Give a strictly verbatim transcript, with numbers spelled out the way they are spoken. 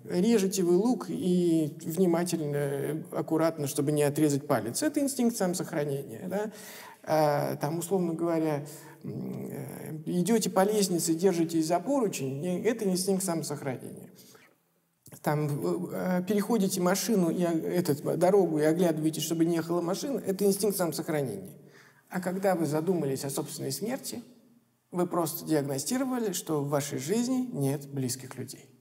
режете вы лук и внимательно, аккуратно, чтобы не отрезать палец. Это инстинкт самосохранения. Да? А, там, условно говоря, идете по лестнице, держитесь за поручень, это инстинкт самосохранения. Там, переходите машину, и, этот, дорогу и оглядываетесь, чтобы не ехала машина, это инстинкт самосохранения. А когда вы задумались о собственной смерти, вы просто диагностировали, что в вашей жизни нет близких людей.